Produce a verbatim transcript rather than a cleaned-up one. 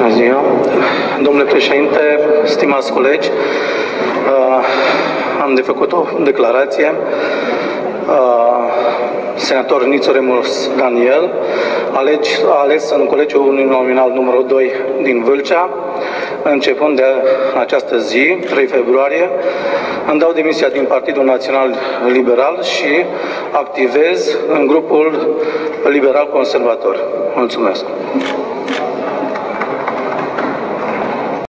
Bună ziua. Domnule președinte, stimați colegi, am de făcut o declarație. Senator Nițu Remus Daniel, alegi, ales în Colegiul Uninominal numărul doi din Vâlcea, începând de această zi, trei februarie, îmi dau demisia din Partidul Național Liberal și activez în grupul Liberal Conservator. Mulțumesc.